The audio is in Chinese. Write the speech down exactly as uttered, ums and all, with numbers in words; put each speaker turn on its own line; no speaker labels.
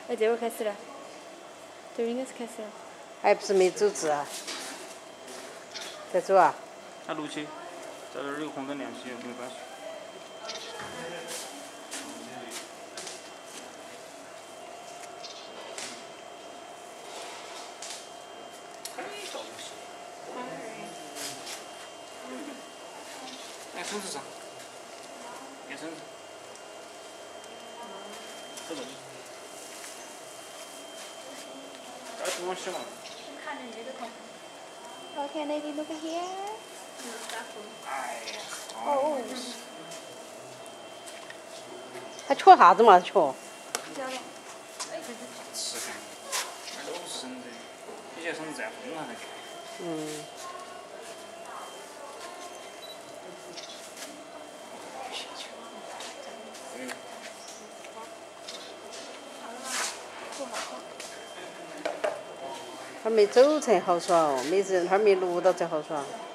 哎，这会儿开始了，这应该是开始了。
还不是没走字啊？在走啊？
它录起，在这儿有红灯亮起，没关系。哎，绳子上，别绳子，走这里。这儿不往洗嘛。
看着那个空。
Okay, lady, look here.
哎呀，
哦。
他缺啥子嘛？缺。
吃饭，那都是绳子，有些绳子再风了那个。
嗯。他没走才好耍哦，没人他没录到才好耍。